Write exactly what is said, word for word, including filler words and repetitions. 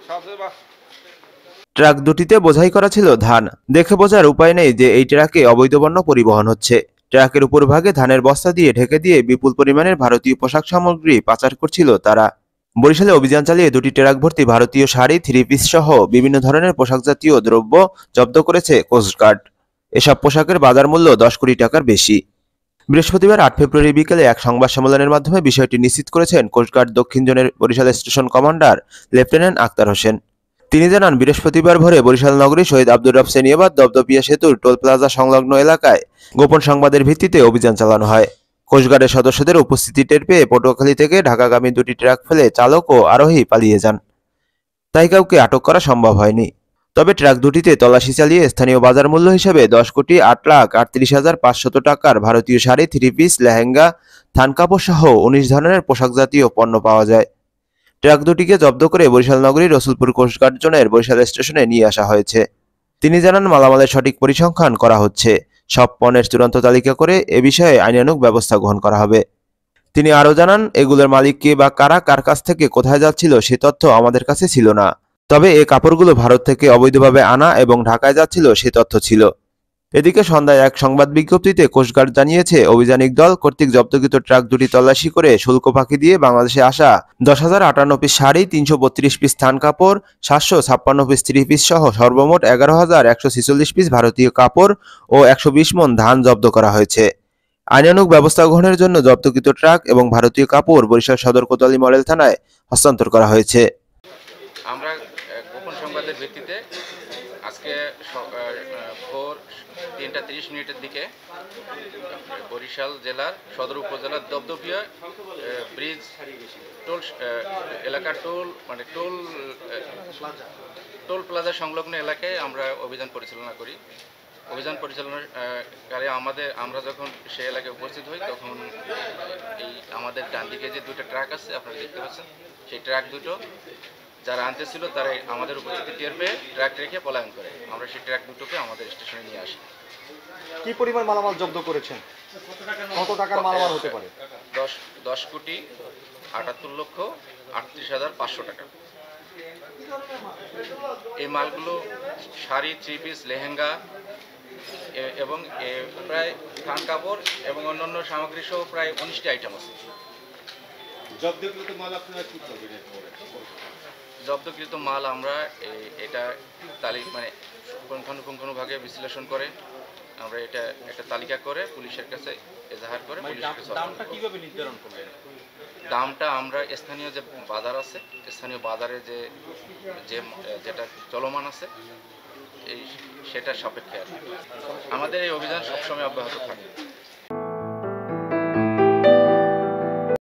Truck দুটিতে বোঝাই করা ছিল ধান। দেখে বোঝার উপায় নেই যে এই ট্রাকে অবৈধ পণ্য পরিবহন হচ্ছে। ট্রাকের উপরভাগে ধানের বস্তা দিয়ে ঢেকে দিয়ে বিপুল পরিমাণের ভারতীয় পোশাক সামগ্রী পাচার করছিল তারা। বরিশালে অভিযান চালিয়ে দুটি ট্রাক ভর্তি ভারতীয় শাড়ি, থ্রি পিস সহ বিভিন্ন ধরনের পোশাক জাতীয় দ্রব্য জব্দ করেছে কোস্টগার্ড। এসব পোশাকের বাজার মূল্য দশ কোটি টাকার বেশি। বৃহস্পতিবার আট ফেব্রুয়ারি বিকেলে এক সংবাদ সম্মেলনের মাধ্যমে বিষয়টি নিশ্চিত করেছেন কোস্টগার্ড দক্ষিণ জোনের Barishal station commander lieutenant Akhtar Hossain. তিনি জানান, বৃহস্পতিবার ভোরে বরিশাল নগরী শহীদ আব্দুর রব সেনিয়াবাদ দপদপিয়া সেতুর টোল প্লাজা সংলগ্ন এলাকায় গোপন সংবাদের ভিত্তিতে অভিযান চালানো হয়। কোস্টগার্ডের সদস্যদের উপস্থিতি টের পেয়ে পটুয়াখালী থেকে ঢাকাগামী দুটি ট্রাক ফেলে চালক ও আরোহী পালিয়ে যান। তাই কাউকে আটক করা সম্ভব হয়নি। তবে ট্রাক দুটিতে তল্লাশি চালিয়ে স্থানীয় বাজার মূল্য হিসেবে দশ কোটি আট লাখ আটত্রিশ হাজার পাঁচশত টাকার ভারতীয় শাড়ি, থ্রি পিস, লেহেঙ্গা, থান কাপড় সহ উনিশ ধরনের পোশাক জাতীয় পণ্য পাওয়া যায়। ট্রাক দুটিকে জব্দ করে বরিশাল নগরীর রসুলপুর কোস্টগার্ড জোনের বরিশাল স্টেশনে নিয়ে আসা হয়েছে। তিনি জানান, মালামালের সঠিক পরিসংখ্যান করা হচ্ছে। সব পণ্যের চূড়ান্ত তালিকা করে এ বিষয়ে আইনানুগ ব্যবস্থা গ্রহণ করা হবে। তিনি আরও জানান, এগুলোর মালিক কে বা কারা কার কাছ থেকে কোথায় যাচ্ছিল সে তথ্য আমাদের কাছে ছিল না। তবে এ কাপড়গুলো ভারত থেকে অবৈধভাবে আনা এবং ঢাকায় যাচ্ছিল সে তথ্য ছিল। এদিকে সন্ধ্যায় এক সংবাদ বিজ্ঞপ্তিতে কোস্টগার্ড জানিয়েছে, অভিযানিক দল কর্তৃক জব্দকৃত ট্রাক দুটি তল্লাশি করে শুল্ক ফাঁকি দিয়ে বাংলাদেশে আসা দশ হাজার আটান্ন পিস শাড়ি, তিনশো বত্রিশ পিস থান কাপড়, সাতশো ছাপ্পান্ন পিস থ্রি পিস সহ সর্বমোট এগারো হাজার একশো ছিচল্লিশ পিস ভারতীয় কাপড় ও একশো বিশ মন ধান জব্দ করা হয়েছে। আইনানুগ ব্যবস্থা গ্রহণের জন্য জব্দকৃত ট্রাক এবং ভারতীয় কাপড় বরিশাল সদর কোতোয়ালি মডেল থানায় হস্তান্তর করা হয়েছে। আমরা গোপন সংবাদের ভিত্তিতে আজকে ভোর তিনটা তিরিশ মিনিটের দিকে বরিশাল জেলার সদর উপজেলার দপদপিয়া ব্রিজ টোল এলাকার টোল মানে টোল টোল প্লাজা সংলগ্ন এলাকায় আমরা অভিযান পরিচালনা করি। অভিযান পরিচালনাকারী আমাদের আমরা যখন সে এলাকায় উপস্থিত হই তখন এই আমাদের ডান দিকে যে দুটো ট্রাক আছে আপনারা দেখতে পাচ্ছেন, সেই ট্রাক দুটো যারা আনতে ছিল তারা আমাদের উপস্থিতি টের পেয়ে ট্রাক রেখে পলায়ন করে। আমরা সেই ট্রাক দুটোকে আমাদের স্টেশনে নিয়ে আসি। কি পরিমাণ মালামাল জব্দ করেছেন? কত টাকার মালামাল হতে পারে? দশ দশ কোটি আটাত্তর লক্ষ আটত্রিশ হাজার পাঁচশো টাকা। এই মালগুলো শাড়ি, থ্রি পিস, লেহেঙ্গা এবং প্রায় থান কাপড় এবং অন্যান্য সামগ্রী সহ প্রায় উনিশটি আইটেম আছে। জব্দকৃত মাল আপনারা কি করবেন? জব্দকৃত মাল আমরা এটা তালিক মানে পুঙ্খানুপুঙ্খানুভাবে বিশ্লেষণ করে আমরা এটা একটা তালিকা করে পুলিশের কাছে এজাহার করে পুলিশের কাছে। দামটা কিভাবে নির্ধারণ করবেন? দামটা আমরা স্থানীয় যে বাজার আছে, স্থানীয় বাজারে যে যে যেটা চলমান আছে এই সেটার সাপেক্ষে আমাদের এই অভিযান সবসময় অব্যাহত থাকে।